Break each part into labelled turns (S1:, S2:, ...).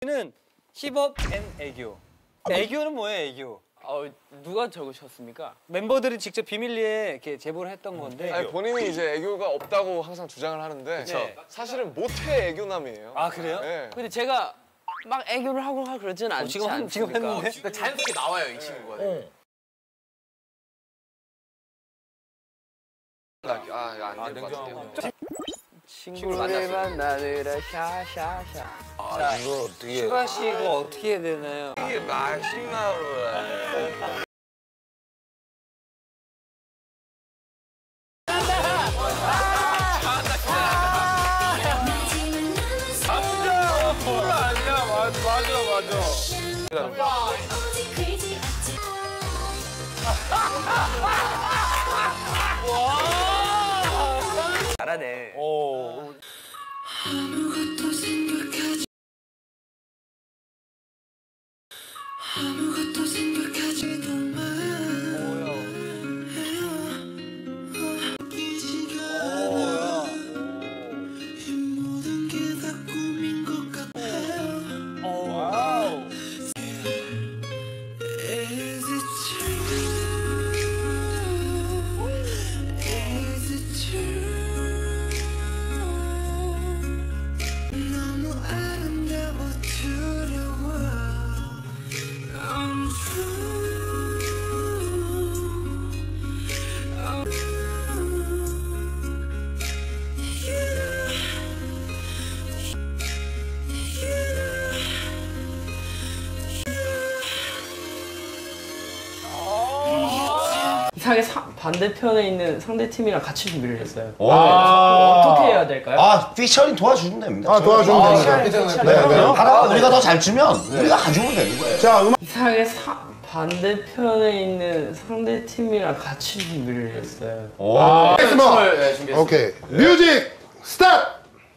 S1: 는 힙업 앤 애교. 애교는 뭐예요, 애교?
S2: 누가 적으셨습니까?
S1: 멤버들이 직접 비밀리에 이렇게 제보를 했던 건데.
S3: 아니, 본인이 이제 애교가 없다고 항상 주장을 하는데 사실은 모태 애교남이에요.
S1: 아 그래요?
S3: 네.
S2: 근데 제가 막 애교를 하고 그러진 않지
S1: 지금
S2: 않습니까?
S1: 했는데?
S4: 그러니까 자연스럽게 나와요, 이 친구가. 안 될 것 같은데요.
S2: 친구를 만나느라 샤샤샤.
S4: 이거 어떻게?
S1: 슈가 씨 이거 어떻게 해야 되나요?
S4: 이게 마시멜로야.
S2: 잘하네.
S5: 아무것도 생각하지도 마. 웃기지가 않아. 이 모든 게 다 꿈인 것 같아요. Is it true? Is it true? 너무 아름다워 두려워. I'm true.
S2: 이상하게 반대편에 있는 상대 팀이랑 같이 준비를 했어요. 어떻게 해야 될까요?
S6: 피처링 도와주면 됩니다.
S7: 도와주면 됩니다.
S6: 네. 하다가 우리가 더 잘 주면 우리가 가져오면 되는 거예요.
S7: 자,
S2: 이상하게 반대편에 있는 상대 팀이랑 같이 준비를 했어요.
S7: 오케이. 뮤직 스타트!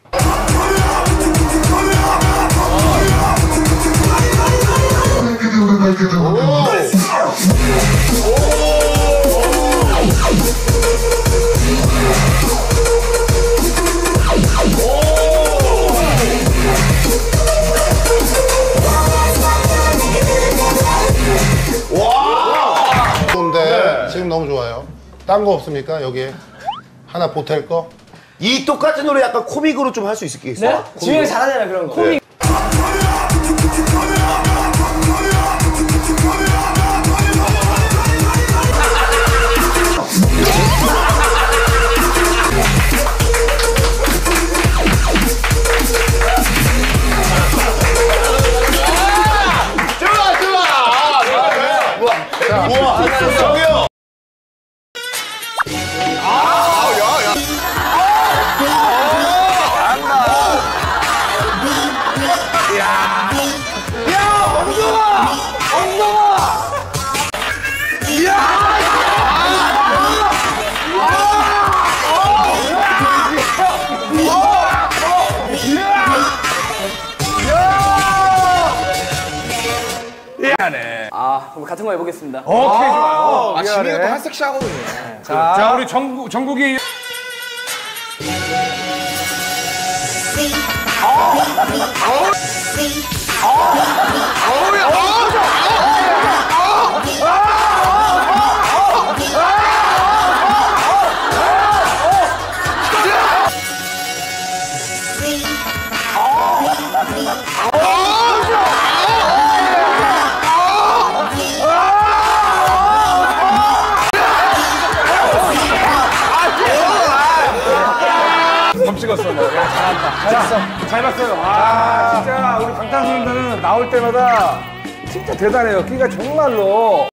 S7: 좋은데 지금 너무 좋아요. 딴 거 없습니까? 여기에 하나 보탤 거?
S6: 이 똑같은 노래 약간 코믹으로 좀 할 수 있겠어?
S2: 네? 지웅이 잘하잖아 그런 거. 코믹.
S6: 저기요!
S2: 그럼 같은 거 해보겠습니다.
S4: 오케이, 좋아요. 지민이가 또 한섹시 하거든요.
S8: 자, 우리 정국이 찍었어. 야, 잘한다. 잘했어. 잘 봤어요. 진짜 우리 방탄소년단은 나올 때마다 진짜 대단해요. 끼가 정말로.